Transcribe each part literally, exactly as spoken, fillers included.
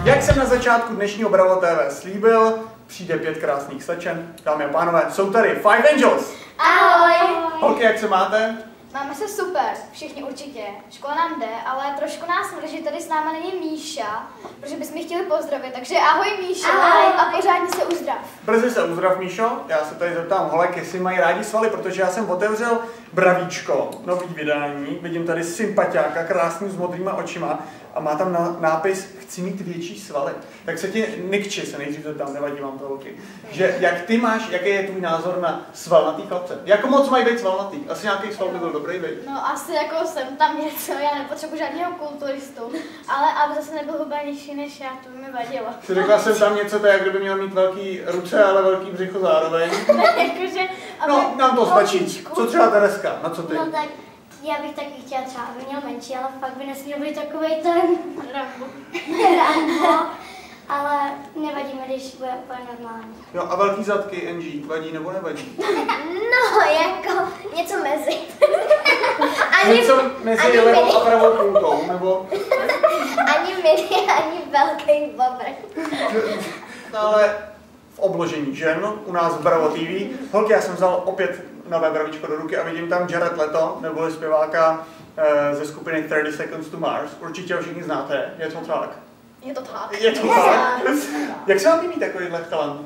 Jak jsem na začátku dnešního Bravo T V slíbil, přijde pět krásných slečen. Dámy a pánové, jsou tady Five Angels. Ahoj! Holky, jak se máte? Máme se super, všichni určitě. Škola nám jde, ale trošku nás mrzí, že tady s náma není Míša, protože bychom ji chtěli pozdravit, takže ahoj Míšo Ahoj. a pořádně se uzdrav. Brzy se uzdrav, Míšo. Já se tady zeptám holek, jestli mají rádi svaly, protože já jsem otevřel Bravíčko, nový vydání. Vidím tady sympatiáka, krásný s modrýma očima a má tam na, nápis chci mít větší svaly. Tak se ti, Nikči, se nejdřív zeptám, nevadí vám to holky, že jak ty máš, jaký je tvůj názor na svalnatý chlapce? Jak moc mají být svalnatý? Asi nějaký sval by byl dobrý, viď? No asi jako jsem tam něco, já nepotřebuji žádného kulturistu, ale aby zase nebyl hubenější než já, to by mi vadilo. Jsi řekla jsem tam něco, to je, jak kdyby měl mít velký ruce, ale velký břicho zároveň. Ne, jakože, aby... No, nám to stačí. Holčičku. Co třeba Tereska? Na co ty? No tak já bych taky chtěla třeba, aby měl menší, ale fakt by nesměl být takovej ten Rambo. Rambo. Ale nevadí mi, když bude úplně normální. Jo, a velký zadky, N G, vadí nebo nevadí? No, jako něco mezi. ani, Něco mezi ani levou mini. a pravou půlkou, nebo? Ani mini, ani velký bobr. No, ale v obložení žen u nás v Bravo T V. Holky, já jsem vzal opět nové bravíčko do ruky a vidím tam Jared Leto, neboli zpěváka eh, ze skupiny thirty seconds to Mars. Určitě ho všichni znáte, je to tak? Je to tak. Je to tak? Jak se vám líbí takovýhle chalan?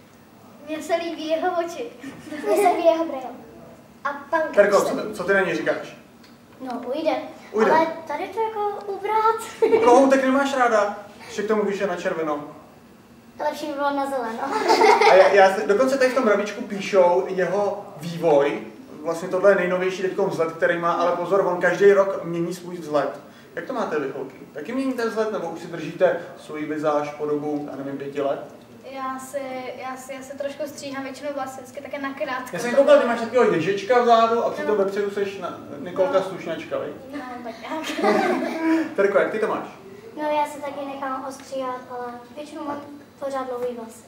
Mně se líbí jeho oči. Mně se líbí jeho brýle. A pan Terko, co, ty- co ty na něj říkáš? No, ujde. Ujde. Ale tady to jako ubrat. Kohoutek nemáš ráda? Ještě k tomu když je na červeno. Lepší by bylo na zeleno. A já, já, dokonce tady v tom bravíčku píšou jeho vývoj. Vlastně tohle je nejnovější teďko vzhled, který má, ale pozor, on každý rok mění svůj vzhled. Jak to máte vy, holky? Taky měníte vzhled, nebo už si držíte svůj vizáž po dobu, já nevím, pěti let? Já si, já si, já si trošku stříhám většinou vlasy, vždycky také nakrátko. Já jsem koukal, ty máš takového ježička vzadu a přitom vepředu seš na Nikolka Slušňačka, viď? No, tak já. Terko, jak ty to máš? No, já se taky nechám ostříhat, ale většinou mám pořád dlouhý vlasy.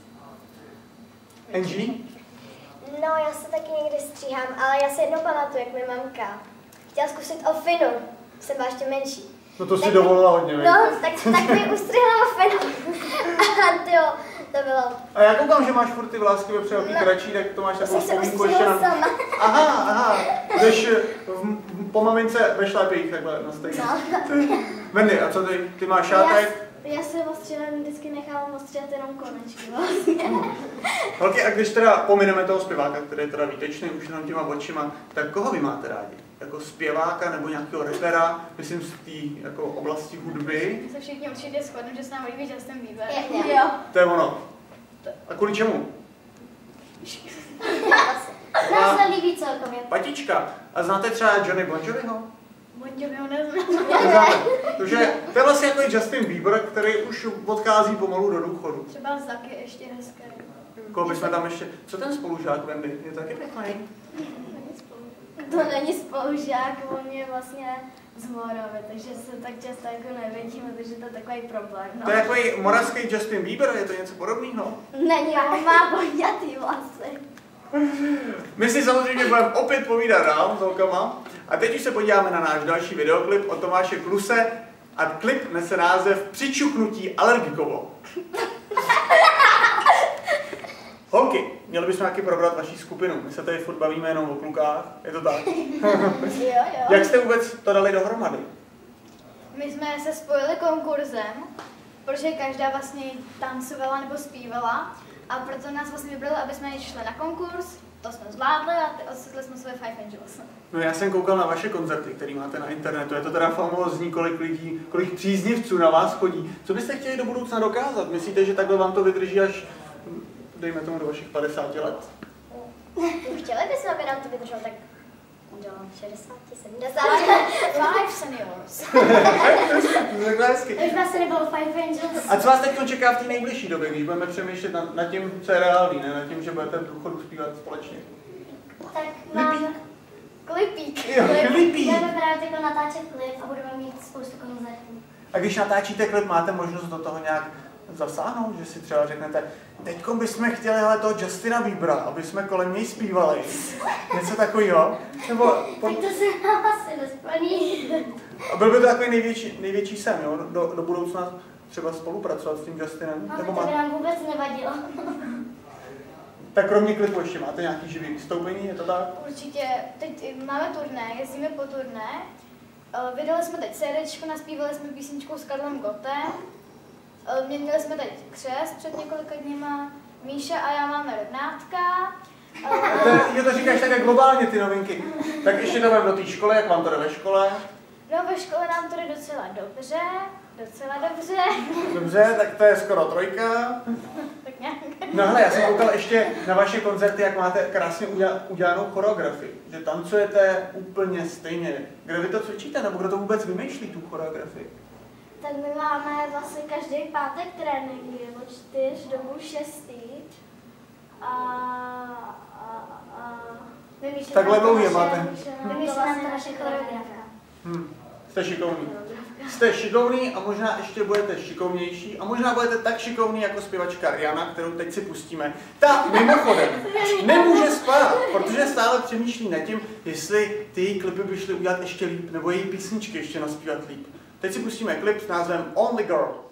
N G? No, já se taky někdy stříhám, ale já si jednou pamatuju, jak mi mamka chtěla zkusit o finu. Jsem byla ještě menší. No to si Tak- dovolila hodně, viď? No, tak, tak mi ustřihla o finu. A tyjo, to bylo. A já koukám, že máš furt ty vlásky vepředu no. Kratší, tak to máš To takovou jsem se vzpomínku ještě ustřihla na... sama. Aha, aha, jdeš v, po mamince ve šlépích takhle na stejně. No. Vendy, a co ty? Ty máš Já, šátek? já si ostříhám, vždycky nechávám ostříhat jenom konečky vlastně. Holky, a když teda pomineme toho zpěváka, který je teda výtečný už jenom těma očima, tak koho vy máte rádi? Jako zpěváka nebo nějakého rapera, myslím z té jako oblasti hudby? Se všichni určitě shodnou, že se nám líbí Justin Bieber. Je, Jo. To je ono. A kvůli čemu? Nám se líbí celkově. Patička. A znáte třeba Johnny Bon Joviho? Bon Joviho neznám. Neznáte. Takže to je vlastně jako Justin Bieber, který už odchází pomalu do důchodu. Třeba Zaky ještě hezké. Koho bychom tam ještě... Co ten spolužák Wendy? Je taky pěkný. To není spolužák, on je vlastně z Moravy, takže se tak často jako nevidíme, takže to je takový problém. No. To je takový moravský Justin Bieber, je to něco podobného? Není, on má poňatý vlasy. My si samozřejmě budeme opět povídat dál s holkama. A teď už se podíváme na náš další videoklip od Tomáše Kluse a klip nese název Přičuchnutí alergikovo. Holky, měli bychom taky probrat vaši skupinu. My se tady furt bavíme jenom o klukách, je to tak? Jo, jo. Jak jste vůbec to dali dohromady? My jsme se spojili konkurzem, protože každá vlastně tancovala nebo zpívala a proto nás vlastně vybrali, aby jsme šli na konkurs, to jsme zvládli a ocitli jsme své Five Angels. No já jsem koukal na vaše koncerty, které máte na internetu. Je to teda famózní, kolik lidí, kolik příznivců na vás chodí. Co byste chtěli do budoucna dokázat? Myslíte, že takhle vám to vydrží až, dejme tomu, do vašich padesáti let? Chtěli bychom, aby nám to vydrželo, tak udělám šedesát, sedmdesát. Five Seniors. Takhle hezky. Už vlastně nebylo Five Angels. A co vás teď čeká v té nejbližší době, když budeme přemýšlet nad, nad tím, co je reálný, ne nad tím, že budete v důchodu zpívat společně? Tak mám Klipík. Jo, klipí. budeme právě teď natáčet klip a budeme mít spoustu koncertů. A když natáčíte klip, máte možnost do toho nějak zasáhnout, že si třeba řeknete, teďkom bychom chtěli hele toho Justina Biebera, aby jsme kolem něj zpívali. Něco takového. Nebo po... Tak to se nám asi nesplní. A byl by to takový největší, největší sen, jo, do, do budoucna třeba spolupracovat s tím Justinem? No, Nebo to by má... nám vůbec nevadilo. Tak kromě klipu ještě máte nějaký živý vystoupení, je to tak? Určitě, teď máme turné, jezdíme po turné. Uh, vydali jsme teď CDčko, naspívali jsme písničku s Karlem Gottem. Uh, měnili jsme teď křest před několika dněma. Míša a já máme rovnátka. To, je, to říkáš tak globálně ty novinky. Tak ještě to do té školy, jak vám to jde ve škole? No ve škole nám to jde docela dobře, docela dobře. Dobře, tak to je skoro trojka. Tak nějak. No hele, já jsem koukal ještě na vaše koncerty, jak máte krásně udělanou choreografii. Že tancujete úplně stejně. Kde vy to cvičíte, nebo kdo to vůbec vymýšlí, tu choreografii? Tak my máme vlastně každý pátek tréninky od čtyř do půl šestý. A, a, a Vymýšlí Takhle nám to dlouhý je naše- máte. Vymýšlí nám to naše choreografka. Hm. Jste šikovný. Jste šikovný a možná ještě budete šikovnější a možná budete tak šikovný jako zpěvačka Rihanna, kterou teď si pustíme. Ta mimochodem nemůže spát, protože stále přemýšlí nad tím, jestli ty její klipy by šly udělat ještě líp, nebo její písničky ještě naspívat líp. Teď si pustíme klip s názvem Only Girl.